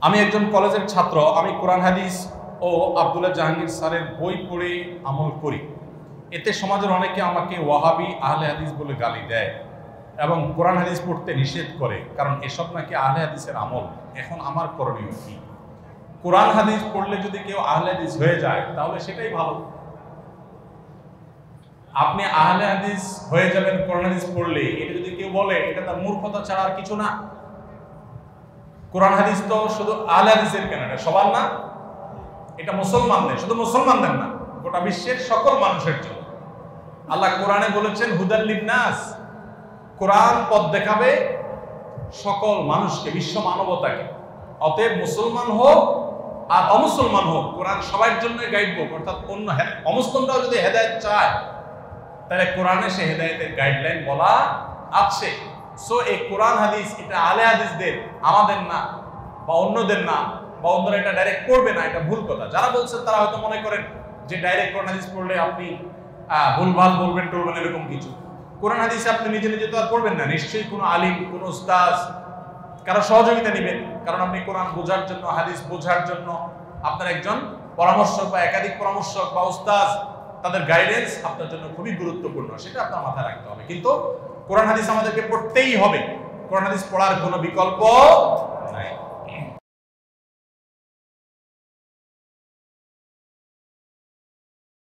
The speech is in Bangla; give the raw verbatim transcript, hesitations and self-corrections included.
আমি একজন কলেজের ছাত্র। আমি কোরআন হাদিস ও আব্দুল্লাহ জাহাঙ্গীর স্যারের বই পড়ে আমল করি। এতে সমাজের অনেকে আমাকে ওয়াহাবি আহলে হাদিস বলে গালি দেয় এবং কোরআন হাদিস পড়তে নিষেধ করে, কারণ এসব নাকি আহলে হাদিসের আমল। এখন আমার করণীয় কি? কোরআন হাদিস পড়লে যদি কেউ আহলে হাদিস হয়ে যায় তাহলে সেটাই ভালো। আপনি আহলে হাদিস হয়ে যাবেন কোরআন হাদিস পড়লে, এটা যদি কেউ বলে এটা তার মূর্খতা ছাড়া আর কিছু না। কোরআন হাদিস তো শুধু আহলে হাদিসের কেন, এটা সবার না, এটা মুসলমানদের, শুধু মুসলমানদের না, গোটা বিশ্বের সকল মানুষের জন্য। আল্লাহ কোরআনে বলেছেন হুদাল লিন্নাস, কোরআন পথ দেখাবে সকল মানুষকে, বিশ্ব মানবতাকে। অতএব মুসলমান হোক আর অমুসলমান হোক, কোরআন সবার জন্য গাইড বুক, অর্থাৎ অন্য অমুসলিমরাও যদি হেদায়েত চায় তাহলে কোরআনে সে হেদায়েতের গাইডলাইন বলা আছে। সো এই কোরআন হাদিস এটা আহলে হাদিসদের, আমাদের না বা অন্যদের না, বা অন্যরা এটা ডাইরেক্ট পড়বে না, এটা ভুল কথা। যারা বলছেন তারা হয়তো মনে করেন যে ডাইরেক্ট কোরআন হাদিস পড়লে আপনি ভুলভাল বলবেন টলবেন এরকম কিছু। কোরআন হাদিসে আপনি নিজে নিজে তো আর পড়বেন না, নিশ্চয়ই কোনো আলিম, কোনো উস্তাদ কারো সহযোগিতা নেবেন, কারণ আপনি কোরআন বোঝার জন্য, হাদিস বোঝার জন্য আপনার একজন পরামর্শক বা একাধিক পরামর্শক বা উস্তাদ, তাদের গাইডেন্স আপনার জন্য খুবই গুরুত্বপূর্ণ, সেটা আপনার মাথায় রাখতে হবে। কিন্তু কোরআন হাদিস আমাদেরকে পড়তেই হবে, কোরআন হাদিস পড়ার কোনো বিকল্প নাই।